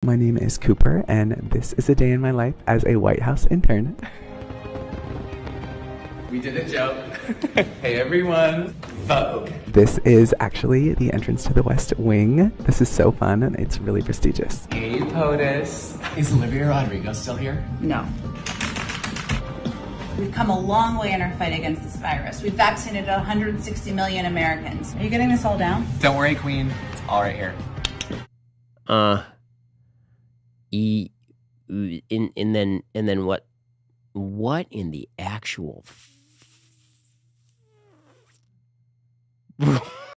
My name is Cooper, and this is a day in my life as a White House intern. We did a joke. Hey everyone, Vogue. This is actually the entrance to the West Wing. This is so fun, and it's really prestigious. Hey POTUS. Is Olivia Rodrigo still here? No. We've come a long way in our fight against this virus. We've vaccinated 160 million Americans. Are you getting this all down? Don't worry, Queen. It's all right here. And then what? What in the actual